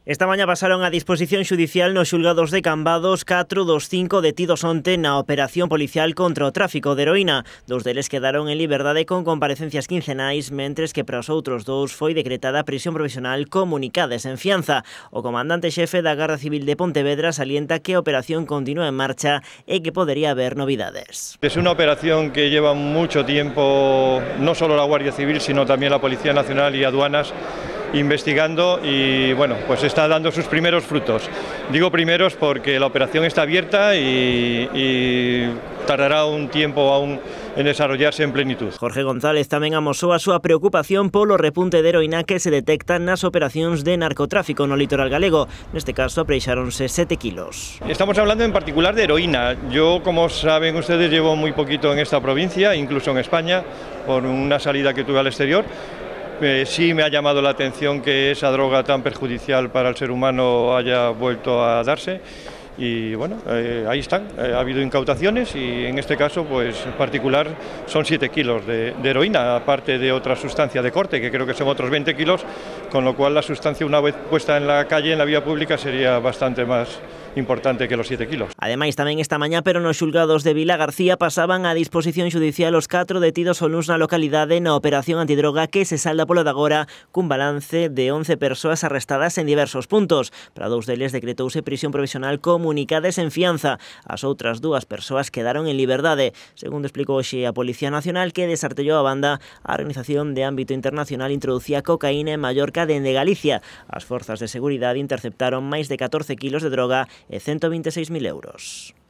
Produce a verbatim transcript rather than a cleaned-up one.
Esta mañá pasaron a disposición xudicial nos xulgados de Cambados catro dos cinco detidos onte na operación policial contra o tráfico de heroína. Dos deles quedaron en liberdade con comparecencias quincenais, mentres que para os outros dous foi decretada prisión provisional comunicades en fianza. O comandante xefe da Garda Civil de Pontevedra salienta que a operación continúa en marcha e que podería haber novidades. Es una operación que lleva mucho tiempo, no solo la Guardia Civil, sino también la Policía Nacional y Aduanas, investigando y bueno, pues está dando sus primeros frutos. Digo primeros porque la operación está abierta y, y tardará un tiempo aún en desarrollarse en plenitud. Jorge González tamén amosou a súa preocupación polo repunte de heroína que se detecta nas operacións de narcotráfico no litoral galego. Neste caso apreixáronse sete kilos. Estamos hablando en particular de heroína. Yo, como saben ustedes, llevo muy poquito en esta provincia, incluso en España, por una salida que tuve al exterior. Eh, sí me ha llamado la atención que esa droga tan perjudicial para el ser humano haya vuelto a darse y bueno, eh, ahí están, eh, ha habido incautaciones y en este caso pues en particular son siete kilos de, de heroína, aparte de otra sustancia de corte que creo que son otros veinte kilos, con lo cual la sustancia una vez puesta en la calle, en la vía pública, sería bastante más importante que los siete kilos. Ademais, tamén esta mañá, pero nos xulgados de Vila García pasaban a disposición xudicial os catro detidos o luns na localidade na operación antidroga que se salda polo de agora cun balance de once persoas arrestadas en diversos puntos. Para dous deles decretouse prisión provisional comunicades en fianza. As outras dúas persoas quedaron en liberdade. Segundo explicou hoxe a Policía Nacional, que desartellou a banda, a organización de ámbito internacional introducía cocaína en Mallorca dende Galicia. As forzas de seguridade interceptaron máis de catorce kilos de droga e ciento veintiséis mil euros.